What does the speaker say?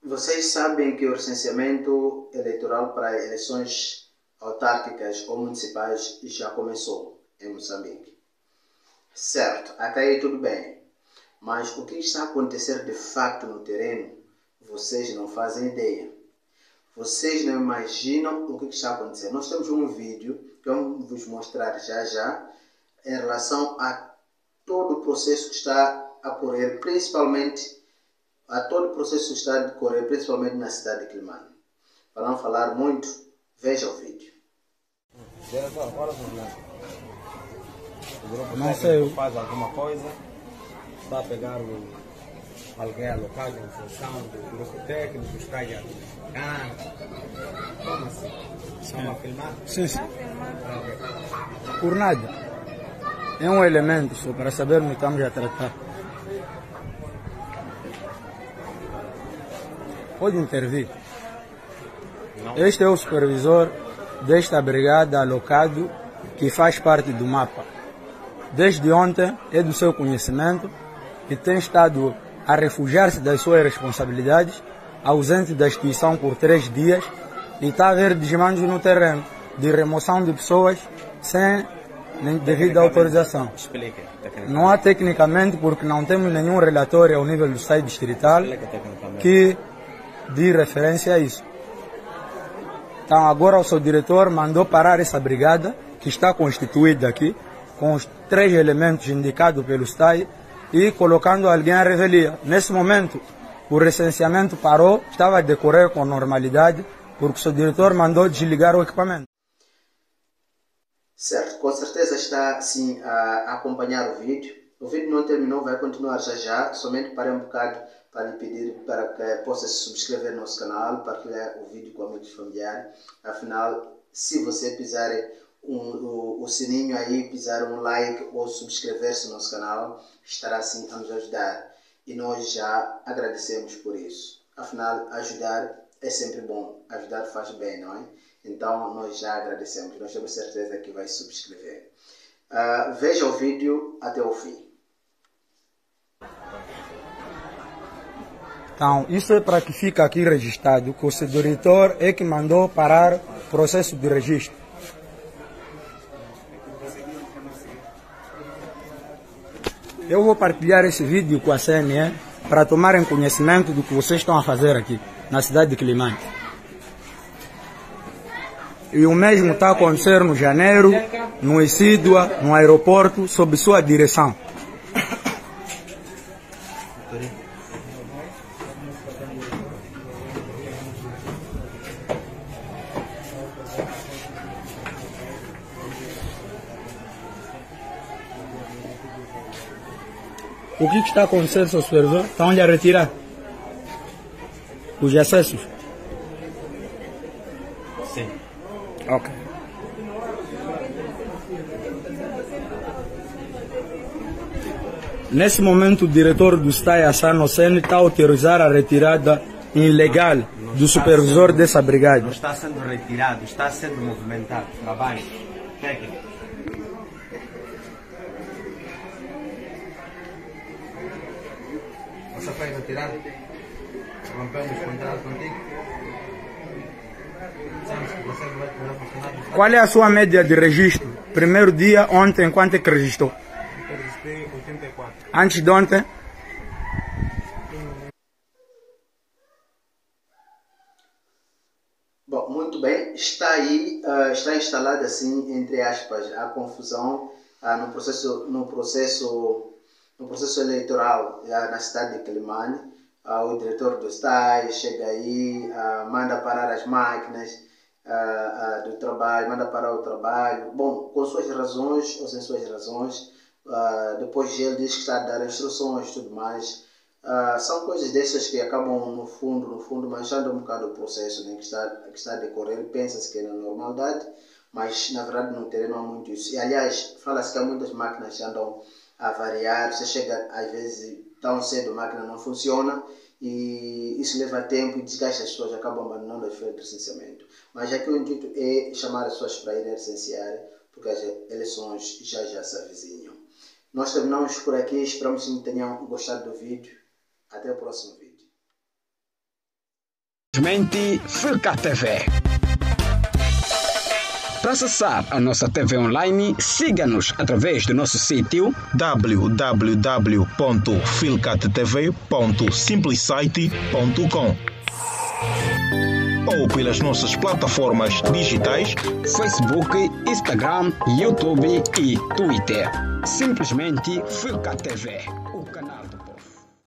Vocês sabem que o recenseamento eleitoral para eleições autárquicas ou municipais já começou em Moçambique. Certo, até aí tudo bem. Mas o que está a acontecer de facto no terreno, vocês não fazem ideia. Vocês não imaginam o que está a acontecer. Nós temos um vídeo que vamos vos mostrar já em relação a todo o processo que está a correr, principalmente na cidade de Quelimane. Para não falar muito, veja o vídeo. O grupo técnico faz alguma coisa, está a pegar alguém alocado em função do grupo técnico, está a como assim? Estão a filmar? Sim, sim. Por nada. É um elemento só para sabermos que estamos a tratar. Pode intervir. Não. Este é o supervisor desta brigada alocado que faz parte do mapa. Desde ontem é do seu conhecimento e tem estado a refugiar-se das suas responsabilidades, ausente da instituição por 3 dias e está a haver desmandos no terreno de remoção de pessoas sem devida autorização. Explique. Não há tecnicamente porque não temos nenhum relatório ao nível do SAI distrital que dê referência a isso. Então agora o seu diretor mandou parar essa brigada que está constituída aqui com os 3 elementos indicados pelo SAI e colocando alguém à revelia. Nesse momento o recenseamento parou, estava a decorrer com normalidade porque o seu diretor mandou desligar o equipamento. Certo, com certeza está sim a acompanhar o vídeo. O vídeo não terminou, vai continuar já. Somente parei um bocado para lhe pedir para que possa se subscrever no nosso canal, partilhar o vídeo com amigos e familiares. Afinal, se você pisar o sininho aí, pisar um like ou subscrever-se no nosso canal, estará sim a nos ajudar. E nós já agradecemos por isso. Afinal, ajudar é sempre bom. Ajudar faz bem, não é? Então, nós já agradecemos. Nós temos certeza que vai se subscrever. Veja o vídeo até o fim. Então, isso é para que fique aqui registrado que o seu diretor é que mandou parar o processo de registro. Eu vou partilhar esse vídeo com a CNE para tomarem conhecimento do que vocês estão a fazer aqui, na cidade de Quelimane. E o mesmo está a acontecer no Janeiro, no Isídua, no aeroporto, sob sua direção. O que está acontecendo, seu supervisor? Estão a retirar os acessos? Sim. Ok. Nesse momento, o diretor do STAI, Hassan Hossein, está a autorizar a retirada ilegal do supervisor dessa brigada. Não está sendo retirado, está sendo movimentado. Trabalho técnico. Você foi retirar? Rompemos o contrato contigo? Qual é a sua média de registro? Primeiro dia, ontem, quanto é que registrou? Eu registrei 84. Antes de ontem? Bom, muito bem. Está aí, está instalada assim, entre aspas, a confusão no processo eleitoral na cidade de Quelimane. O diretor do STAI chega aí, manda parar as máquinas do trabalho, manda parar o trabalho, bom, com suas razões ou sem suas razões. Depois ele diz que está a dar instruções e tudo mais. São coisas dessas que acabam no fundo manchando um bocado o processo, né, que está a decorrer. Pensa-se que é na normalidade, mas na verdade no terreno há muito isso. E aliás, fala-se que há muitas máquinas que andam a variar. Você chega às vezes tão cedo, a máquina não funciona e isso leva tempo e desgasta as pessoas, acabam abandonando as feiras de recenseamento. Mas aqui o intuito é chamar as pessoas para irem recensear, porque as eleições já se avizinham. Nós terminamos por aqui, esperamos que tenham gostado do vídeo. Até o próximo vídeo. Simplesmente Filca TV. Para acessar a nossa TV online, siga-nos através do nosso sítio www.filcattv.simplisite.com ou pelas nossas plataformas digitais Facebook, Instagram, YouTube e Twitter. Simplesmente Filca TV.